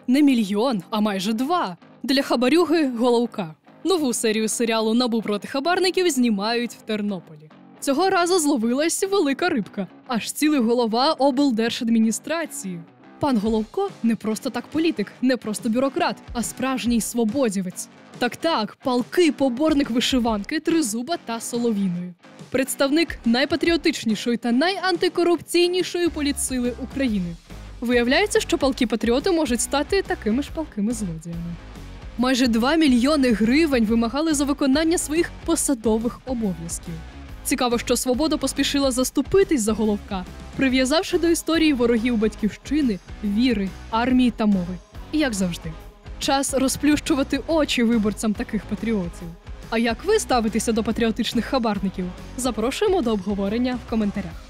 Не мільйон, а майже 2. Для хабарюги Головка. Нову серію серіалу «НАБУ проти хабарників» знімають в Тернополі. Цього разу зловилась велика рибка. Аж цілий голова облдержадміністрації. Пан Головко не просто так політик, не просто бюрократ, а справжній свободівець. Так, палкий поборник вишиванки, тризуба та солов'їної. Представник найпатріотичнішої та найантикорупційнішої політсили України. Виявляється, що палкі патріоти можуть стати такими ж палкими злодіями. Майже 2 мільйони гривень вимагали за виконання своїх посадових обов'язків. Цікаво, що Свобода поспішила заступитись за Головка, прив'язавши до історії ворогів батьківщини, віри, армії та мови. І як завжди. Час розплющувати очі виборцям таких патріотів. А як ви ставитеся до патріотичних хабарників? Запрошуємо до обговорення в коментарях.